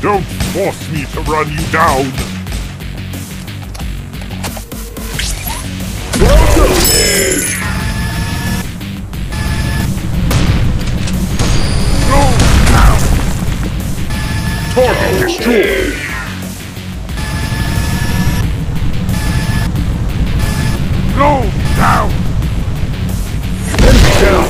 Don't force me to run you down! Go now! Target destroyed! Go down! Enemy down!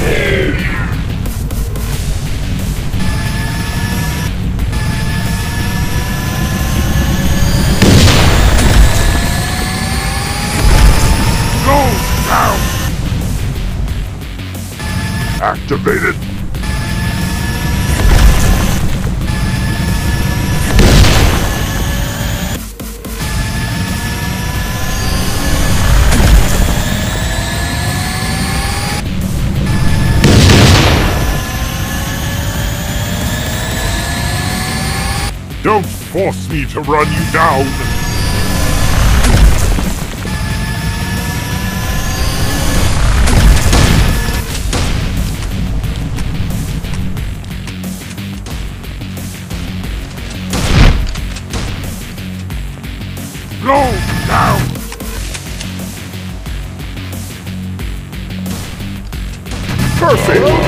Go down! Activated! Don't force me to run you down! Go down! Perfect!